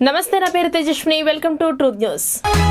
నమస్తే నా పేరు Tejaswini welcome to truth news.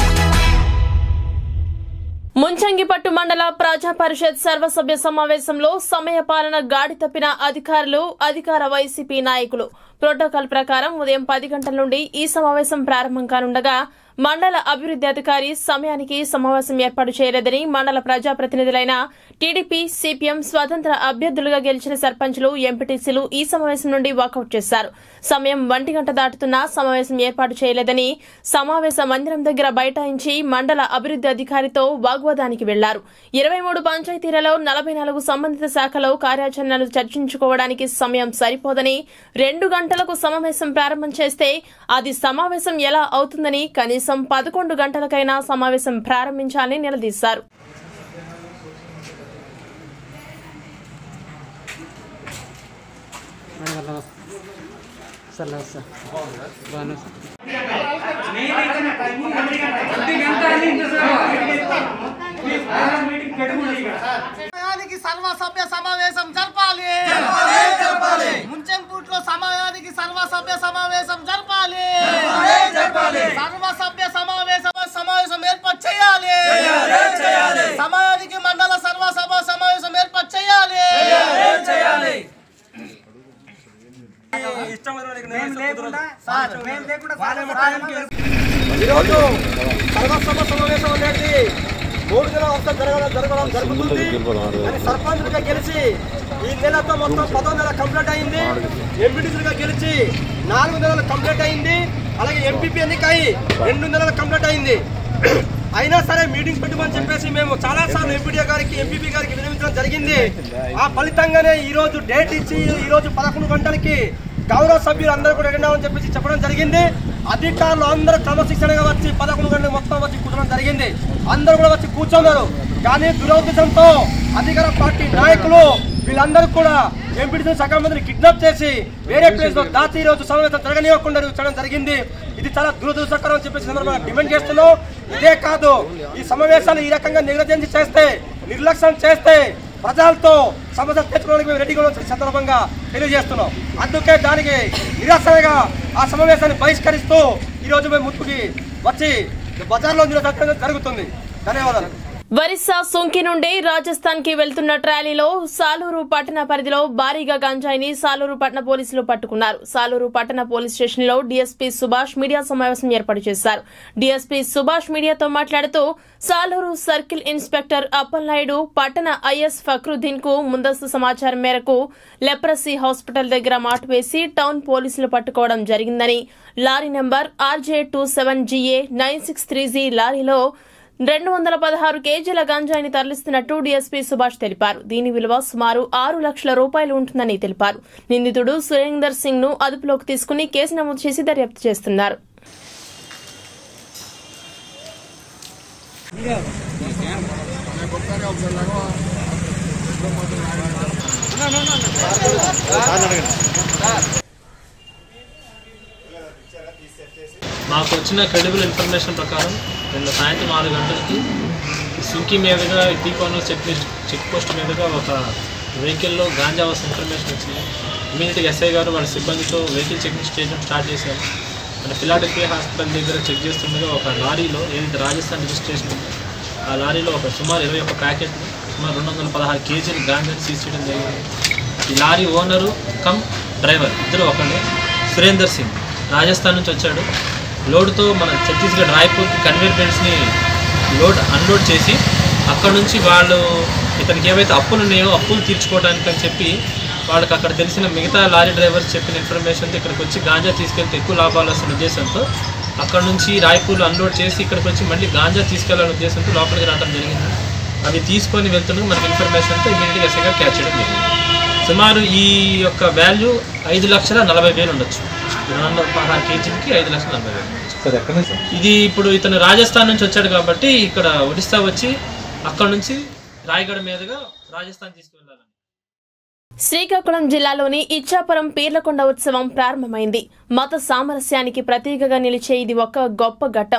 Munchingiputtu మండల ప్రజా పరిషత్ సర్వసభ్య సమావేశంలో సమయపాలన గాడి తప్పిన అధికారులు అధికార వైసీపీ నాయకులు ప్రోటోకాల్ ప్రకారం ఉదయం 10 గంటల నుండి ఈ సమావేశం ప్రారంభం కానుండగా మండల అభివృద్ధి అధికారి సమయానికి సమావేశం ఏర్పాటు చేయలేదని మండల ప్రజాప్రతినిధులైన టీడీపీ సిపిఎం స్వతంత్ర అభ్యర్థులుగా గెలిచిన సర్పంచులు ఎంపీటీసీలు ఈ సమావేశం నుండి వాకౌట్ చేశారు। సమయం 1 గంట దాటుతున్నా సమావేశం ఏర్పాటు చేయలేదని సమావేశ మందిరం దగ్గర బైఠాయించి మండల అభివృద్ధి అధికారితో వాగ్వాదానికి వెళ్లారు। 23 పంచాయతీలలో 44 సంబంధిత శాఖలో కార్యాచరణలు చర్చించుకోవడానికి సమయం సరిపోదని 2 గంటలకు సమావేశం ప్రారంభం చేస్తే అది సమావేశం ఎలా అవుతుందని కనీసం 11 గంటలకైనా సమావేశం ప్రారంభించాలని నిలదీశారు। సర్వసభ్య సమావేశం జరపాలి। ముంచెంపూట్లో సమయానికి సర్వసభ్య సమావేశం జరపాలి। సర్వసభ్య సమావేశం ఏర్పాటు చేయాలి। సమయానికి మండల సర్వసభ సమావేశం ఏర్పాటు చేయాలి। ఈరోజు సర్వసభ సమావేశం అనేది 3 నెలల వరకు జరుగుతుంది। సర్పంచులుగా గెలిచి ఈ నెలతో మొత్తం 10వ నెల కంప్లీట్ అయింది। ఎంపీటీసీలుగా గెలిచి 4 నెలలు కంప్లీట్ అయింది। అలాగే ఎంపీపీ ఎన్నికై 2 నెలలు కంప్లీట్ అయింది। అయినా సరే మీటింగ్స్ పెట్టమని చెప్పేసి మేము చాలా సార్లు ఎంపీడీ గారికి ఎంపీపీ గారికి విన్నవించడం జరిగింది। ఆ ఫలితంగానే ఈ రోజు డేట్ ఇచ్చి ఈ రోజు 11 గంటలకి గౌరవ సభ్యులు అందరూ కూడా అడిగినామని చెప్పేసి చెప్పడం జరిగింది। అధికారులు అందరూ క్రమశిక్షణగా వచ్చి 11 గంటలకు మొత్తం వచ్చి కూర్చోవడం జరిగింది। అందరూ కూడా వచ్చి కూర్చున్నారు। కానీ దురదృష్టంతో అధికార పార్టీ నాయకులు వీళ్ళందరూ కూడా ఎంపీడీ సగం కిడ్నాప్ చేసి వేరే ప్లేస్ లో దాచి ఈ రోజు సమావేశం జరగనివ్వకుండా చేయడం జరిగింది। ఇది చాలా దురదృష్టకరం అని చెప్పేసి సందర్భంగా డిమాండ్ చేస్తున్నాం। ఇదే కాదు, ఈ సమావేశాలు ఈ రకంగా నెగ్లిజెన్స్ చేస్తే నిర్లక్ష్యం చేస్తే ప్రజలతో సమస్య తెచ్చుకోవడానికి మేము రెడీగా ఉన్న సందర్భంగా తెలియజేస్తున్నాం। అందుకే దానికి నిరసనగా ఆ సమావేశాన్ని బహిష్కరిస్తూ ఈరోజు మేము ముందుకి వచ్చి బజార్లో నిరసన జరుగుతుంది। ధన్యవాదాలు। ఒరిస్సా సుంకి నుండి రాజస్థాన్ కి వెళ్తున్న ట్రాలీలో సాలూరు పట్టణ పరిధిలో భారీగా గంజాయిని సాలూరు పట్టణ పోలీసులు పట్టుకున్నారు। సాలూరు పట్టణ పోలీస్ స్టేషన్ లో డీఎస్పీ సుభాష్ మీడియా సమావేశం ఏర్పాటు చేశారు। డీఎస్పీ సుభాష్ మీడియాతో మాట్లాడుతూ సాలూరు సర్కిల్ ఇన్స్పెక్టర్ అప్పలనాయుడు పట్టణ ఐఎస్ ఫక్రుద్దీన్ కు ముందస్తు సమాచారం మేరకు లెప్రసీ హాస్పిటల్ దగ్గర మాటు వేసి టౌన్ పోలీసులు పట్టుకోవడం జరిగిందని, లారీ నెంబర్ RJ27GA 9630 లారీలో 216 కేజీల గంజాయిని తరలిస్తున్నట్టు డీఎస్పీ సుభాష్ తెలిపారు। దీని విలువ సుమారు 6 లక్షల రూపాయలు ఉంటుందని తెలిపారు। నిందితుడు సురేందర్ సింగ్ ను అదుపులోకి తీసుకుని కేసు నమోదు చేసి దర్యాప్తు చేస్తున్నారు। మాకు వచ్చిన క్రెడిబుల్ ఇన్ఫర్మేషన్ ప్రకారం నిన్న సాయంత్రం 6 గంటలకి సుంకి మీదుగా టీకోనూర్ చెక్ పోస్ట్ మీదుగా ఒక వెహికల్లో గాంజా వస్తున్న ఇన్ఫర్మేషన్ వచ్చింది। ఇమీడియట్గా ఎస్ఐ గారు వాళ్ళ సిబ్బందితో వెహికల్ చెకింగ్ స్టార్ట్ చేశారు। మన ఫిలాడెల్ఫియా హాస్పిటల్ దగ్గర చెక్ చేస్తుండగా ఒక లారీలో ఏదైతే రాజస్థాన్ రిజిస్ట్రేషన్ ఉందో ఆ లారీలో సుమారు 21 ప్యాకెట్లు సుమారు 216 కేజీలు గాంజాని సీజ్ చేయడం జరిగింది। ఈ లారీ ఓనరు కమ్ డ్రైవర్ ఇద్దరు ఒకళ్ళు సురేందర్ సింగ్ రాజస్థాన్ నుంచి వచ్చాడు। లోడ్తో మన ఛత్తీస్గఢ్ రాయ్పూర్కి కన్వేర్ బెల్ట్స్ని అన్లోడ్ చేసి అక్కడ నుంచి వాళ్ళు ఇతనికి ఏవైతే అప్పులు ఉన్నాయో అప్పులు తీర్చుకోవడానికి అని చెప్పి వాళ్ళకి అక్కడ తెలిసిన మిగతా లారీ డ్రైవర్స్ చెప్పిన ఇన్ఫర్మేషన్తో ఇక్కడికి వచ్చి గాంజా తీసుకెళ్తే ఎక్కువ లాభాలు వస్తున్న ఉద్దేశంతో అక్కడ నుంచి రాయ్పూర్లో అన్లోడ్ చేసి ఇక్కడికి వచ్చి మళ్ళీ గాంజా తీసుకెళ్లాలనే ఉద్దేశంతో లోపలికి రావడం జరిగింది। అవి తీసుకొని వెళ్తున్నది మనకి ఇన్ఫర్మేషన్తో ఇమీడియట్గా ఎస్ఐగా క్యాచ్ చేయడం జరిగింది। సుమారు ఈ యొక్క వాల్యూ 5,40,000 ఉండొచ్చు। 216 కేజీలకి 5,40,000। ఇది ఇప్పుడు ఇతను రాజస్థాన్ నుంచి వచ్చాడు కాబట్టి ఇక్కడ ఒడిస్సా వచ్చి అక్కడ నుంచి రాయగఢ మీదుగా రాజస్థాన్ తీసుకువెళ్ళాలని। శ్రీకాకుళం జిల్లాలోని ఇచ్చాపురం పీర్లకొండ ఉత్సవం ప్రారంభమైంది। మత సామరస్యానికి ప్రతీకగా నిలిచే ఇది ఒక గొప్ప ఘట్టం।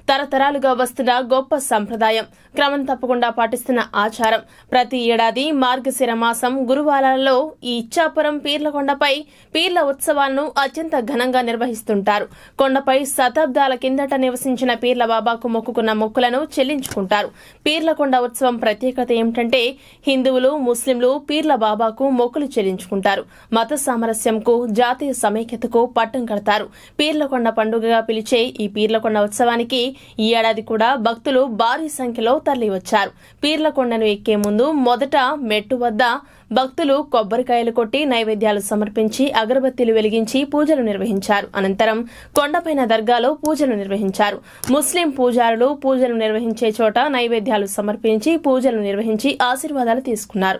తరతరాలుగా వస్తున్న గొప్ప సంప్రదాయం, క్రమం తప్పకుండా పాటిస్తున్న ఆచారం. ప్రతి ఏడాది మార్గశిర మాసం గురువారాలలో ఈ ఇచ్చాపురం పీర్లకొండపై పీర్ల ఉత్సవాలను అత్యంత ఘనంగా నిర్వహిస్తుంటారు. కొండపై శతాబ్దాల కిందట నివసించిన పీర్ల బాబాకు మొక్కుకున్న మొక్కులను చెల్లించుకుంటారు. పీర్లకొండ ఉత్సవం ప్రత్యేకత ఏమిటంటే హిందువులు, ముస్లింలు పీర్ల బాబాకు మొక్కులు చెల్లించుకుంటారు. మత సామరస్యంకు, జాతీయ సమైక్యతకు పట్టం కడతారు. పీర్లకొండ పండుగగా పిలిచే ఈ పీర్లకొండ ఉత్సవానికి ఈ ఏడాది కూడా భక్తులు భారీ సంఖ్యలో తరలివచ్చారు. పీర్లకొండను ఎక్కే ముందు మొదట మెట్టు వద్ద భక్తులు కొబ్బరికాయలు కొట్టి నైవేద్యాలు సమర్పించి అగరబత్తీలు వెలిగించి పూజలు నిర్వహించారు. అనంతరం కొండపైన దర్గాలో పూజలు నిర్వహించారు. ముస్లిం పూజారులు పూజలు నిర్వహించే చోట నైవేద్యాలు సమర్పించి పూజలు నిర్వహించి ఆశీర్వాదాలు తీసుకున్నారు.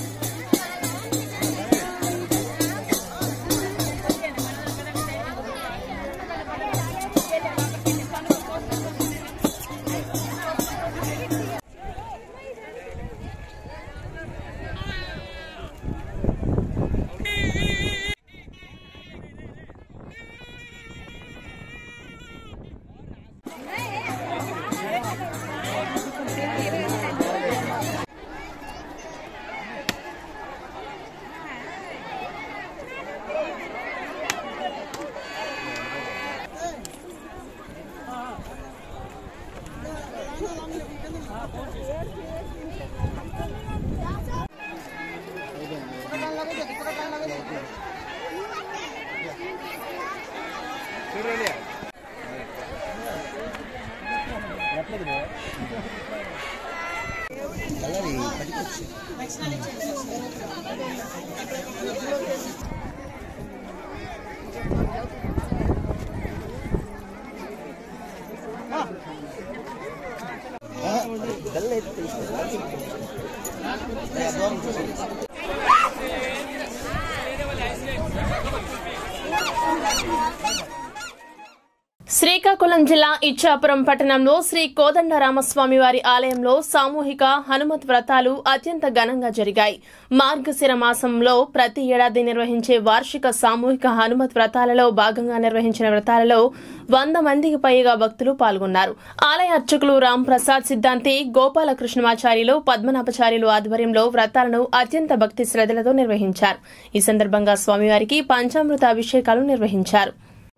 శ్రీకాకుళం జిల్లా ఇచ్చాపురం పట్టణంలో శ్రీ కోదండరామస్వామి వారి ఆలయంలో సామూహిక హనుమత్ వ్రతాలు అత్యంత ఘనంగా జరిగాయి. మార్గశిర మాసంలో ప్రతి ఏడాది నిర్వహించే వార్షిక సామూహిక హనుమత్ వ్రతాలలో భాగంగా నిర్వహించిన వ్రతాలలో 100 మందికి పైగా భక్తులు పాల్గొన్నారు. ఆలయ అర్చకులు రామ్ ప్రసాద్ సిద్ధాంతి, గోపాలకృష్ణమాచార్యులు, పద్మనాభచార్యులు ఆధ్వర్యంలో వ్రతాలను అత్యంత భక్తి శ్రద్ధలతో నిర్వహించారు. ఈ సందర్భంగా స్వామివారికి పంచామృత అభిషేకాలు నిర్వహించారు.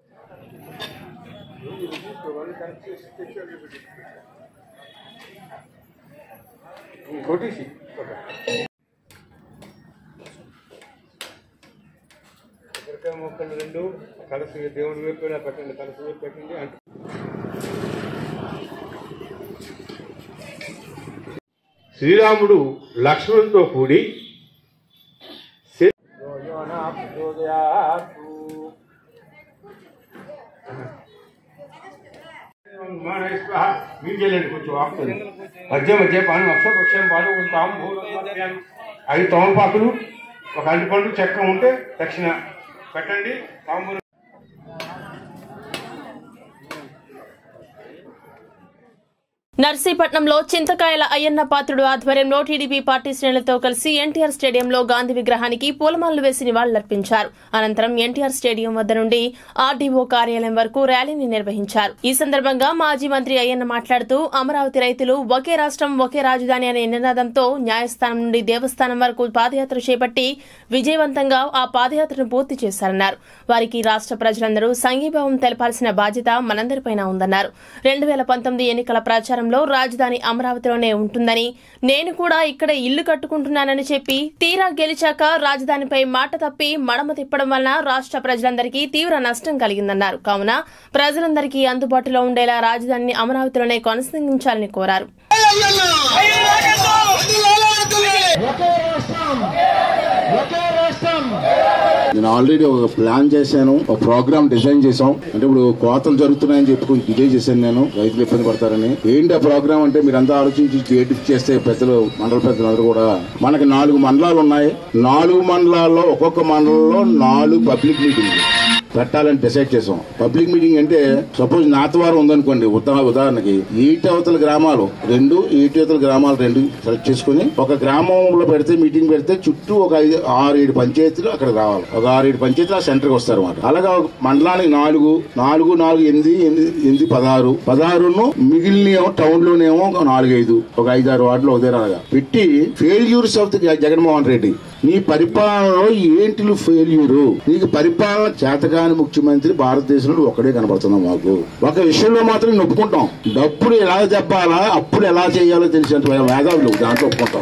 మొక్కలు 2 కలసి దేవుడి వైపు పెట్టండి, కలసి వైపు పెట్టండి. శ్రీరాముడు లక్ష్మణుడితో కూడి మీకెళ్ళండి, కొంచెం ఆపుతుంది. మధ్య మధ్య పాను అక్షపక్షం పాలు 5 తమలపాకులు, 1 అరటిపండు, చెక్క ఉంటే దక్షిణ పెట్టండి. తాంబూలం నర్సీపట్నంలో చింతకాయల అయ్యన్న పాత్రుడు ఆధ్వర్యంలో టీడీపీ పార్టీ శ్రేణులతో కలిసి ఎన్టీఆర్ స్టేడియంలో గాంధీ విగ్రహానికి పూలమాలలు వేసి నివాళులర్పించారు. అనంతరం ఎన్టీఆర్ స్టేడియం వద్ద నుండి ఆర్డీఓ కార్యాలయం వరకు ర్యాలీని నిర్వహించారు. ఈ సందర్భంగా మాజీ మంత్రి అయ్యన్న మాట్లాడుతూ అమరావతి రైతులు ఒకే రాష్ట్రం ఒకే రాజధాని అనే నినాదంతో న్యాయస్థానం నుండి దేవస్థానం వరకు పాదయాత్ర చేపట్టి విజయవంతంగా ఆ పాదయాత్రను పూర్తి చేశారన్నారు. వారికి రాష్ట్ర ప్రజలందరూ సంఘీభావం తెలపాల్సిన బాధ్యత మనందరిపైన ఉందన్నారు. 2019 ఎన్నికల ప్రచారం రాజధాని అమరావతిలోనే ఉంటుందని, నేను కూడా ఇక్కడ ఇల్లు కట్టుకుంటున్నానని చెప్పి తీరా గెలిచాక రాజధానిపై మాట తప్పి మడమ తిప్పడం వలన రాష్ట్ర ప్రజలందరికీ తీవ్ర నష్టం కలిగిందన్నారు. కావున ప్రజలందరికీ అందుబాటులో ఉండేలా రాజధానిని అమరావతిలోనే కొనసాగించాలని కోరారు. నేను ఆల్రెడీ ఒక ప్లాన్ చేశాను, ఒక ప్రోగ్రామ్ డిజైన్ చేశాం. అంటే ఇప్పుడు కోతలు జరుగుతున్నాయని చెప్పుకుని డిజైన్ చేశాను నేను, రైతులు ఇబ్బంది పడతారని. ఏంటి ఆ ప్రోగ్రామ్ అంటే మీరంతా ఆలోచించి చేస్తే పెద్దలు, మండల పెద్దలందరూ కూడా, మనకి 4 మండలాలు ఉన్నాయి. 4 మండలాల్లో ఒక్కొక్క మండలంలో 4 పబ్లిక్ మీటింగ్లు. పెట్టాలని డిసైడ్ చేసాం. పబ్లిక్ మీటింగ్ అంటే సపోజ్ నాతవారం ఉందనుకోండి, ఉదాహరణకి ఈటవతల గ్రామాలు రెండు సెలెక్ట్ చేసుకుని ఒక గ్రామంలో పెడితే మీటింగ్ పెడితే చుట్టూ ఒక 6-7 పంచాయతీలు అక్కడ రావాలి. ఒక 6-7 పంచాయతీలు ఆ సెంటర్కి వస్తారు అన్నమాట. అలాగా మండలానికి 4, 16 మిగిలిన టౌన్ లోనేమో 4-5, ఒక 5-6 వార్డులు ఉదయరాగా పెట్టి failures of the Jaganmohan Reddy, నీ పరిపాలనలో ఏంటి ఫెయిల్యూరు, నీకు పరిపాలన చేతకాని ముఖ్యమంత్రి భారతదేశంలో ఒక్కడే కనబడుతున్నాం. మాకు ఒక విషయంలో మాత్రం నొప్పుకుంటాం, డబ్బులు ఎలా చెప్పాలా అప్పుడు ఎలా చేయాలో తెలిసినట్టు వేదాలు దాంట్లో ఒప్పుకుంటాం.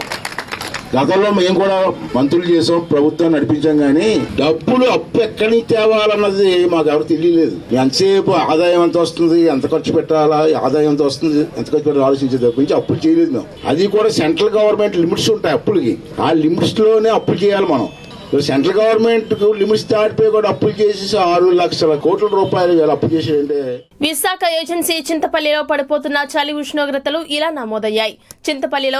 గతంలో మేము కూడా మంత్రులు చేసాం, ప్రభుత్వాన్ని నడిపించాం, కానీ డబ్బులు అప్పు ఎక్కడి నుంచి తేవాలన్నది మాకు ఎవరు తెలియలేదు. ఎంతసేపు ఆదాయం ఎంత వస్తుంది, ఎంత ఖర్చు పెట్టాలా, ఆదాయం ఎంత వస్తుంది, ఎంత ఖర్చు పెట్టాలి ఆలోచించే తప్ప నుంచి అప్పులు చేయలేదు మేము. అది కూడా సెంట్రల్ గవర్నమెంట్ లిమిట్స్ ఉంటాయి అప్పులకి, ఆ లిమిట్స్ లోనే అప్పులు చేయాలి మనం. సెంట్రల్ గవర్నమెంట్ లిమిట్స్ దాటిపోయి కూడా అప్పులు చేసి 6 లక్షల కోట్ల రూపాయలు అప్పు చేసేయంటే. విశాఖ ఏజెన్సీ చింతపల్లిలో పడిపోతున్న చలి ఉష్ణోగ్రతలు ఇలా నమోదయ్యాయి. చింతపల్లిలో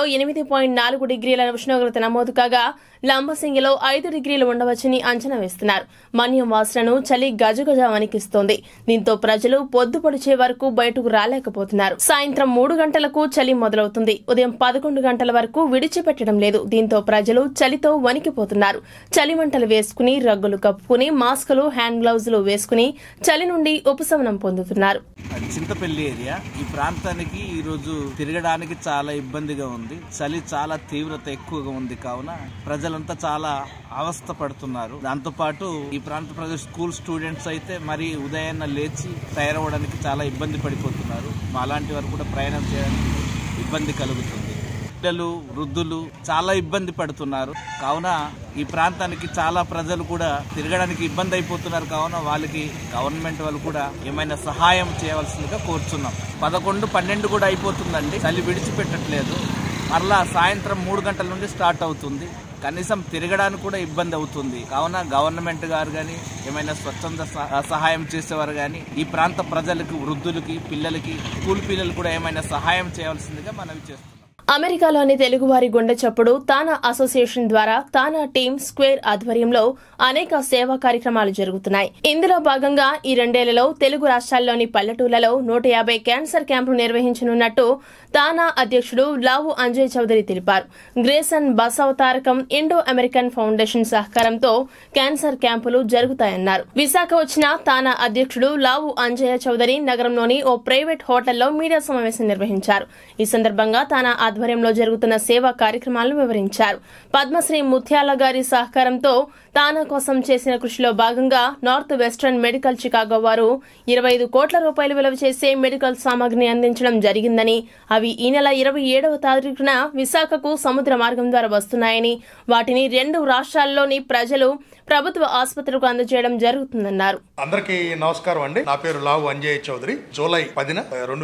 8.4 డిగ్రీల ఉష్ణోగ్రత నమోదు కాగా లంబసింగిలో 5 డిగ్రీలు ఉండవచ్చని అంచనా వేస్తున్నారు. మన్యం వాసనను చలి గజగజ వణికిస్తోంది. దీంతో ప్రజలు పొద్దు పొడిచే వరకు బయటకు రాలేకపోతున్నారు. సాయంత్రం 3 గంటలకు చలి మొదలవుతుంది. ఉదయం 11 గంటల వరకు విడిచిపెట్టడం లేదు. దీంతో ప్రజలు చలితో వణికిపోతున్నారు. చలిమంటలు వేసుకుని, రగ్గులు కప్పుకుని, మాస్కులు, హ్యాండ్ గ్లౌజులు వేసుకుని చలి నుండి ఉపశమనం పొందుతున్నారు. చింతపల్లి ఏరియా ఈ ప్రాంతానికి ఈ రోజు తిరగడానికి చాలా ఇబ్బందిగా ఉంది. చలి చాలా తీవ్రత ఎక్కువగా ఉంది. కావున ప్రజలంతా చాలా అవస్థ పడుతున్నారు. దాంతో పాటు ఈ ప్రాంత ప్రజలు స్కూల్ స్టూడెంట్స్ అయితే మరి ఉదయాన్నే లేచి తయారవడానికి చాలా ఇబ్బంది పడిపోతున్నారు. అలాంటి వారు కూడా ప్రయాణం చేయడానికి ఇబ్బంది కలుగుతుంది. పిల్లలు, వృద్ధులు చాలా ఇబ్బంది పడుతున్నారు. కావున ఈ ప్రాంతానికి చాలా ప్రజలు కూడా తిరగడానికి ఇబ్బంది అయిపోతున్నారు. కావున వాళ్ళకి గవర్నమెంట్ వాళ్ళు కూడా ఏమైనా సహాయం చేయవలసిందిగా కోరుచున్నాం. 11, 12 కూడా అయిపోతుందండి. చలి విడిచిపెట్టట్లేదు. మరలా సాయంత్రం 3 గంటల నుండి స్టార్ట్ అవుతుంది. కనీసం తిరగడానికి కూడా ఇబ్బంది అవుతుంది. కావున గవర్నమెంట్ గారు కానీ ఏమైనా స్వచ్ఛంద సహాయం చేసేవారు కానీ ఈ ప్రాంత ప్రజలకు, వృద్ధులకి, పిల్లలకి, స్కూల్ పిల్లలు కూడా ఏమైనా సహాయం చేయవలసిందిగా మనవి చేస్తున్నాం. అమెరికాలోని తెలుగువారి గుండె చప్పుడు తానా అసోసియేషన్ ద్వారా తానా టీమ్ స్క్వేర్ ఆధ్వర్యంలో అనేక సేవా కార్యక్రమాలు జరుగుతున్నాయి. ఇందులో భాగంగా ఈ 2 ఏళ్లలో తెలుగు రాష్ట్రాల్లోని పల్లెటూళ్లలో 150 క్యాన్సర్ క్యాంపులు నిర్వహించనున్నట్టు తానా అధ్యక్షుడు లావు అంజయ్ చౌదరి తెలిపారు. గ్రేసన్ బసవతారకం ఇండో అమెరికన్ ఫౌండేషన్ సహకారంతో క్యాన్సర్ క్యాంపులు జరుగుతాయన్నారు. విశాఖ వచ్చిన తానా అధ్యక్షుడు లావు అంజయ్ చౌదరి నగరంలోని ఓ ప్రైవేట్ హోటల్లో మీడియా సమావేశం నిర్వహించారు. ఈ సందర్భంగా తానా ఆధ్వర్యంలో జరుగుతున్న సేవా కార్యక్రమాలను వివరించారు. పద్మశ్రీ ముత్యాల గారి సహకారంతో తానా కోసం చేసిన కృషిలో భాగంగా నార్త్ వెస్టర్న్ మెడికల్ చికాగో వారు 25 కోట్ల రూపాయలు విలువ చేసే మెడికల్ సామాగ్రిని అందించడం జరిగిందని, అవి ఈ నెల 27వ తారీఖున విశాఖకు సముద్ర మార్గం ద్వారా వస్తున్నాయని, వాటిని 2 రాష్ట్రాల్లోని ప్రజలు ప్రభుత్వ ఆసుపత్రులకు అందజేయడం జరుగుతుందన్నారు. అందరికీ నమస్కారం అండి. నా పేరు లావు అంజయ్ చౌదరి. జూలై 10న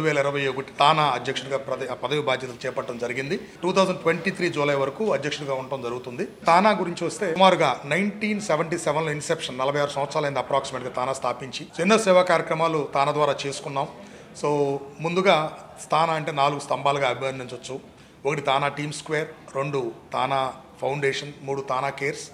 2021 తానా అధ్యక్షుడిగా పదవి బాధ్యతలు చేపట్టడం జరిగింది. 2023 జూలై వరకు అధ్యక్షుడిగా ఉండటం జరుగుతుంది. తానా గురించి వస్తే సుమారుగా 1977లో ఇన్సెప్షన్ 46 సంవత్సరాలైంది అప్రాక్సిమేట్ గా తానా స్థాపించి. ఎన్నో సేవా కార్యక్రమాలు తానా ద్వారా చేసుకున్నాం. సో ముందుగా తానా అంటే 4 స్తంభాలుగా అభివర్ణించవచ్చు. 1 TANA team square, 2 TANA foundation, 3 TANA cares,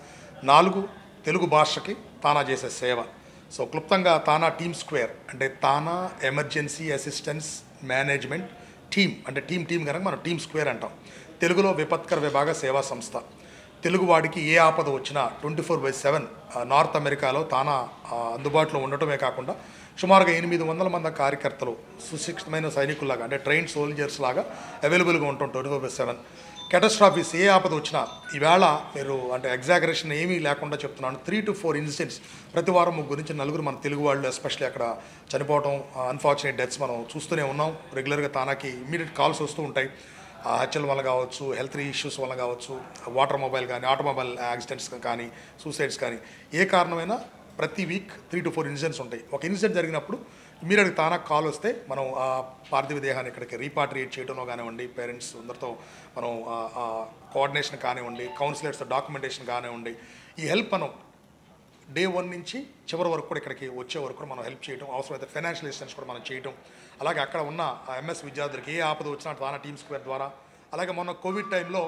4 Telugu భాషకి తానా చేసే సేవ. సో క్లుప్తంగా తానా టీమ్ స్క్వేర్ అంటే TANA emergency assistance management team, అంటే టీమ్ కనుక మనం టీమ్ స్క్వేర్ అంటాం. తెలుగులో విపత్కర విభాగ సేవా సంస్థ. తెలుగువాడికి ఏ ఆపద వచ్చినా 24/7 నార్త్ అమెరికాలో తానా అందుబాటులో ఉండటమే కాకుండా సుమారుగా 800 మంది కార్యకర్తలు సుశిక్షితమైన సైనికుల్లాగా అంటే ట్రైన్ సోల్జర్స్ లాగా అవైలబుల్గా ఉంటాం 24/7. కెటాస్ట్రాఫీస్ ఏ ఆపద వచ్చినా ఈవేళ మీరు అంటే ఎగ్జాగరేషన్ ఏమీ లేకుండా చెప్తున్నాను, 3 to 4 ఇన్సిడెంట్స్ ప్రతి వారం 3 నుంచి 4 మన తెలుగు వాళ్ళు ఎస్పెషల్లీ అక్కడ చనిపోవడం, అన్ఫార్చునేట్ డెత్స్ మనం చూస్తూనే ఉన్నాం. రెగ్యులర్గా తానాకి ఇమీడియట్ కాల్స్ వస్తూ ఉంటాయి. హత్యల వల్ల కావచ్చు, హెల్త్ ఇష్యూస్ వల్ల కావచ్చు, వాటర్ మొబైల్ కానీ, ఆటోమొబైల్ యాక్సిడెంట్స్ కానీ, సూసైడ్స్ కానీ, ఏ కారణమైనా ప్రతి వీక్ 3 to 4 ఇన్సిడెంట్స్ ఉంటాయి. ఒక ఇన్సిడెంట్ జరిగినప్పుడు ఇమీడియట్గా తానాకు కాల్ వస్తే మనం ఆ పార్థివ దేహాన్ని ఇక్కడికి రీపాట్రియేట్ చేయడంలో కానివ్వండి, పేరెంట్స్ అందరితో మనం కోఆర్డినేషన్ కానివ్వండి, కౌన్సిలర్స్తో డాక్యుమెంటేషన్ కానివ్వండి, ఈ హెల్ప్ మనం డే 1 నుంచి చివరి వరకు కూడా ఇక్కడికి వచ్చే వరకు కూడా మనం హెల్ప్ చేయడం, అవసరమైతే ఫైనాన్షియల్ అసిస్టెన్స్ కూడా మనం చేయడం. అలాగే అక్కడ ఉన్న ఎంఎస్ విద్యార్థులకి ఏ ఆపద వచ్చినా తానా టీమ్ స్క్వేర్ ద్వారా. అలాగే మొన్న కోవిడ్ టైంలో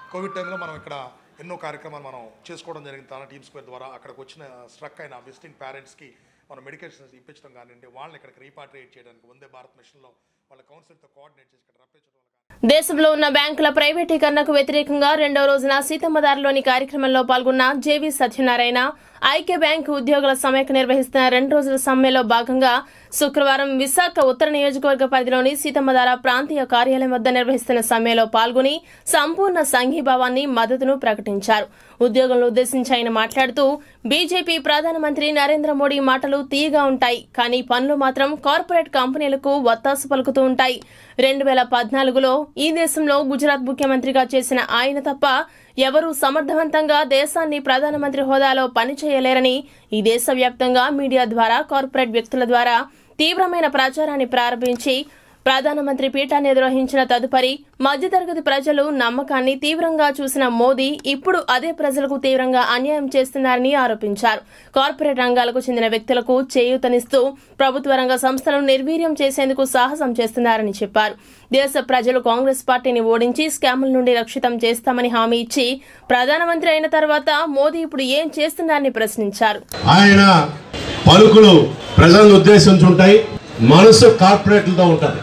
మనం ఇక్కడ ఎన్నో కార్యక్రమాలు మనం చేసుకోవడం జరిగింది తానా టీమ్ స్క్వేర్ ద్వారా. అక్కడికి వచ్చిన స్ట్రక్ అయిన విజిటింగ్ పేరెంట్స్కి మన మెడికేషన్స్ ఇప్పించడం కానివ్వండి, వాళ్ళని ఇక్కడికి రీపాట్రియేట్ చేయడానికి వందే భారత్ మిషన్లో వాళ్ళ కౌన్సిల్తో కోఆర్డినేట్ చేసి ఇక్కడ రప్పించడం. దేశంలో ఉన్న బ్యాంకుల ప్రైవేటీకరణకు వ్యతిరేకంగా రెండో రోజున సీతమ్మదారిలోని కార్యక్రమంలో పాల్గొన్న జేవీ సత్యనారాయణ ఐక్య బ్యాంకు ఉద్యోగుల సమైక్య నిర్వహిస్తున్న 2 రోజుల సమ్మెలో భాగంగా శుక్రవారం విశాఖ ఉత్తర నియోజకవర్గ పరిధిలోని సీతమ్మధార ప్రాంతీయ కార్యాలయం వద్ద నిర్వహిస్తున్న సమ్మెలో పాల్గొని సంపూర్ణ సంఘీభావాన్ని మద్దతును ప్రకటించారు. ఉద్యోగులను ఉద్దేశించి ఆయన మాట్లాడుతూ బీజేపీ ప్రధానమంత్రి నరేంద్ర మోడీ మాటలు తీయగా ఉంటాయి, కానీ పనులు మాత్రం కార్పొరేట్ కంపెనీలకు వత్తాసు పలుకుతూ ఉంటాయి. 2014లో ఈ దేశంలో గుజరాత్ ముఖ్యమంత్రిగా చేసిన ఆయన తప్ప ఎవరూ సమర్థవంతంగా దేశాన్ని ప్రధానమంత్రి హోదాలో పనిచేయలేరని ఈ దేశవ్యాప్తంగా మీడియా ద్వారా కార్పొరేట్ వ్యక్తుల ద్వారా తీవ్రమైన ప్రచారాన్ని ప్రారంభించి ప్రధానమంత్రి పీఠాన్ని నిర్వహించిన తదుపరి మధ్యతరగతి ప్రజలు నమ్మకాన్ని తీవ్రంగా చూసిన మోదీ ఇప్పుడు అదే ప్రజలకు తీవ్రంగా అన్యాయం చేస్తున్నారని ఆరోపించారు. కార్పొరేట్ రంగాలకు చెందిన వ్యక్తులకు చేయూతనిస్తూ ప్రభుత్వ రంగ సంస్థలను నిర్వీర్యం చేసేందుకు సాహసం చేస్తున్నారని చెప్పారు. దేశ ప్రజలు కాంగ్రెస్ పార్టీని ఓడించి స్కాముల నుండి రక్షితం చేస్తామని హామీ ఇచ్చి ప్రధానమంత్రి అయిన తర్వాత మోదీ ఇప్పుడు ఏం చేస్తున్నారని ప్రశ్నించారు. ఆయన పలుకులు ప్రజలను ఉద్దేశించుంటాయి, మనసు కార్పొరేట్లతో ఉంటుంది.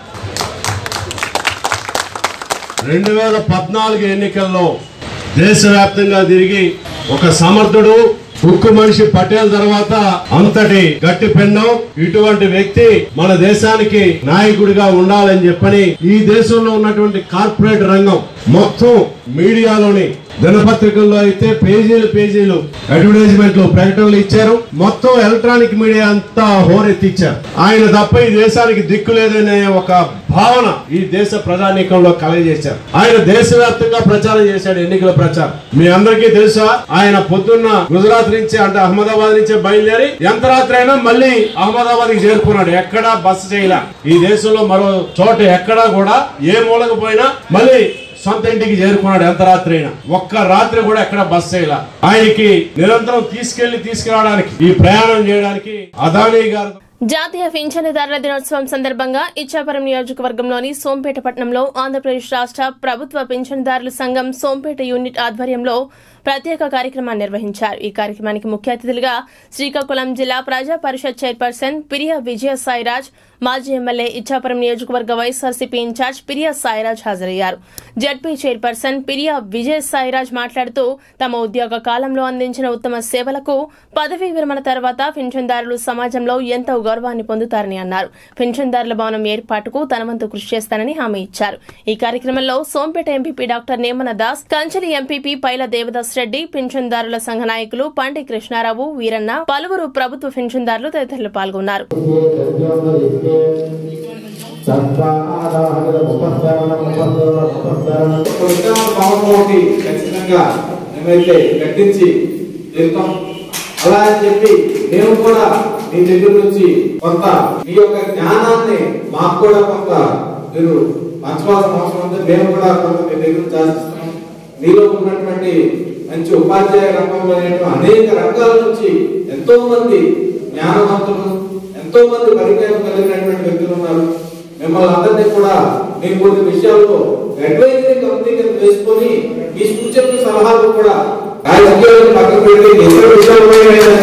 2014 ఎన్నికల్లో దేశవ్యాప్తంగా తిరిగి ఒక సమర్థుడు ఉక్కు మనిషి పటేల్ తర్వాత అంతటి గట్టి పెన్నం ఇటువంటి వ్యక్తి మన దేశానికి నాయకుడిగా ఉండాలని చెప్పని ఈ దేశంలో ఉన్నటువంటి కార్పొరేట్ రంగం మొత్తం మీడియాలోని దినపత్రికల్లో అయితే పేజీలు అడ్వర్టైజ్మెంట్లు ప్రకటనలు ఇచ్చారు. మొత్తం ఎలక్ట్రానిక్ మీడియా అంతా హోరెత్తిచ్చారు. ఆయన తప్ప ఈ దేశానికి దిక్కు లేదనే ఒక భావన ఈ దేశ ప్రజానీకంలో కలగజేశారు. ఆయన దేశవ్యాప్తంగా ప్రచారం చేశాడు, ఎన్నికల ప్రచారం. మీ అందరికీ తెలుసా, ఆయన పొద్దున్న గుజరాత్ నుంచి అంటే అహ్మదాబాద్ నుంచి బయలుదేరి ఎంత రాత్రి అయినా మళ్ళీ అహ్మదాబాద్ కి చేరుకున్నాడు. ఎక్కడా బస్సు చేయలే. ఈ దేశంలో మరో చోట ఎక్కడా కూడా ఏ మూలకు పోయినా మళ్ళీ సొంత ఇంటికి చేరుకున్నాడు. ఎంత రాత్రి అయినా ఒక్క రాత్రి కూడా ఎక్కడ బస్ చేయలా. ఆయనకి నిరంతరం తీసుకురావడానికి ఈ ప్రయాణం చేయడానికి అదానీ గారు. జాతీయ పింఛనుదారుల దినోత్సవం సందర్భంగా ఇచ్చాపురం నియోజకవర్గంలోని సోంపేట పట్టణంలో ఆంధ్రప్రదేశ్ రాష్ట్ర ప్రభుత్వ పింఛనుదారుల సంఘం సోంపేట యూనిట్ ఆధ్వర్యంలో ప్రత్యేక కార్యక్రమాన్ని నిర్వహించారు. ఈ కార్యక్రమానికి ముఖ్య అతిథులుగా శ్రీకాకుళం జిల్లా ప్రజా పరిషత్ చైర్పర్సన్ పిరియా విజయసాయిరాజ్, మాజీ ఎమ్మెల్యే ఇచ్చాపురం నియోజకవర్గ వైఎస్ఆర్సీపీ ఇన్ఛార్జ్ పిరియా సాయిరాజ్ హాజరయ్యారు. జడ్పీ చైర్పర్సన్ పిరియా విజయసాయిరాజ్ మాట్లాడుతూ తమ ఉద్యోగ కాలంలో అందించిన ఉత్తమ సేవలకు పదవీ విరమణ తర్వాత పింఛన్దారులు సమాజంలో ఎంతో గౌరవాన్ని పొందుతారని అన్నారు. పింఛన్దారుల భవనం ఏర్పాటుకు తన వంతు కృషి చేస్తానని హామీ ఇచ్చారు. ఈ కార్యక్రమంలో Sompeta MPP doctor Nemana Das, Kancheli MPP Paila Devadas Reddy, పింఛన్దారుల సంఘ నాయకులు పండి కృష్ణారావు, వీరన్న, పలువురు ప్రభుత్వ పింఛన్దారులు తదితరులు పాల్గొన్నారు. అలా అని చెప్పి మేము కూడా మీ దగ్గర నుంచి కొంత మీ యొక్క జ్ఞానాన్ని మాకు కూడా కొంత మీరు పంచవలసిన అవసరం ఉంది. మేము కూడా కొంత మీ దగ్గర ఆశిస్తున్నాం. మీలో ఉన్నటువంటి మంచి ఉపాధ్యాయ రంగంలో అనేక రంగాల నుంచి ఎంతో మంది జ్ఞానవంతులు, ఎంతో మంది పరిజ్ఞానం కలిగినటువంటి వ్యక్తులు ఉన్నారు. మిమ్మల్ని అందరినీ కూడా మీ కొన్ని విషయాల్లో అడ్వైజరీ కమిటీ కింద వేసుకొని మీ సూచనలు సలహాలు కూడా రాజకీయాలను పక్కన పెట్టి ఇతర విషయాలు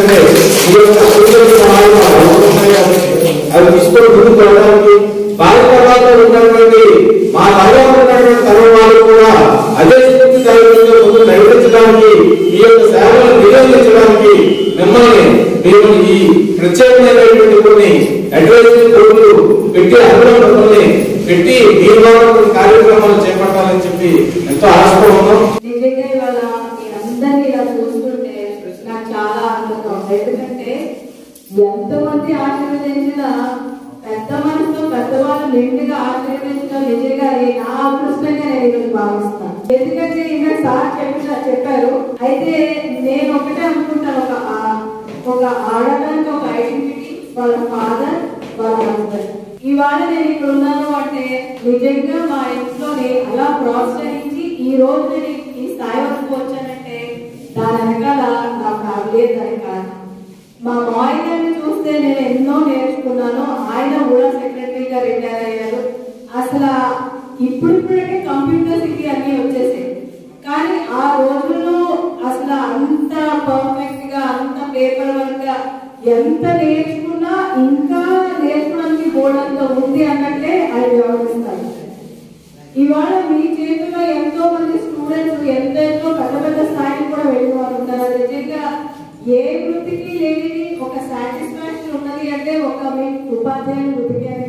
అవి తీసుకొని ముందుకు వెళ్ళడానికి భారత తర్వాత ఉన్నటువంటి మా తర్వాత ఉన్నటువంటి తరం వాళ్ళు కూడా అదే స్ఫూర్తి తరగతిలో ముందు నడిపించడానికి మీ యొక్క సేవలను నిరోధించడానికి మిమ్మల్ని మేము ఈ ప్రత్యేకమైనటువంటి కొన్ని అడ్వైజరీ బోర్డులు పెట్టి అందులో మిమ్మల్ని పెట్టి మీ ద్వారా కార్యక్రమాలు చేపట్టాలని చెప్పి ఎంతో ఆశగా ఉన్నాం. అందరినీ ఇలా చూస్తుంటే నాకు చాలా ఆనందంగా ఉంది. ఎందుకంటే ఎంతమంది ఆశీర్వదించిన పెద్ద మనసుతో పెద్దవాళ్ళు నిండుగా ఆశీర్వదించడం నిజంగా నా అదృష్టంగా నేను భావిస్తాను. ఎందుకంటే ఇంకా సార్ చెప్పారు. అయితే నేను ఒకటే అనుకుంటాను, ఒక ఆడటానికి ఒక ఐడెంటిటీ, వాళ్ళ ఫాదర్, వాళ్ళ హస్బెండ్. ఇవాళ నేను ఇక్కడ ఉన్నాను అంటే నిజంగా మా ఇంట్లోని అలా ప్రోత్సహించి ఈ రోజు నేను ఈ స్థాయి వరకు వచ్చానంటే దాని వెనకాల నాకు రాలేదు. దాని కారణం మా మాయ గారిని చూస్తే నేను ఎన్నో నేర్చుకున్నాను. ఆయన కూడా సెక్రటరీగా రిటైర్ అయ్యారు. అసలు ఇప్పుడిప్పుడే కంప్యూటర్ సిటీ అన్ని వచ్చేసాయి. కానీ ఆ రోజుల్లో అసలు అంత పర్ఫెక్ట్ గా, అంత పేపర్ వర్క్ గా ఎంత నేర్చుకున్నాను ఇంకా నేర్పడానికి బోర్డంతా ఉంది అన్నట్లే అది వ్యవహరిస్తారు. ఇవాళ మీ చేతిలో ఎంతో మంది స్టూడెంట్స్ ఎంతో పెద్ద పెద్ద స్థాయికి కూడా వెళ్ళిన వాళ్ళు ఉంటారు. నిజంగా ఏ వృత్తికి లేని ఒక సాటిస్ఫాక్షన్ ఉన్నది అంటే ఒక మీ ఉపాధ్యాయుని వృత్తికి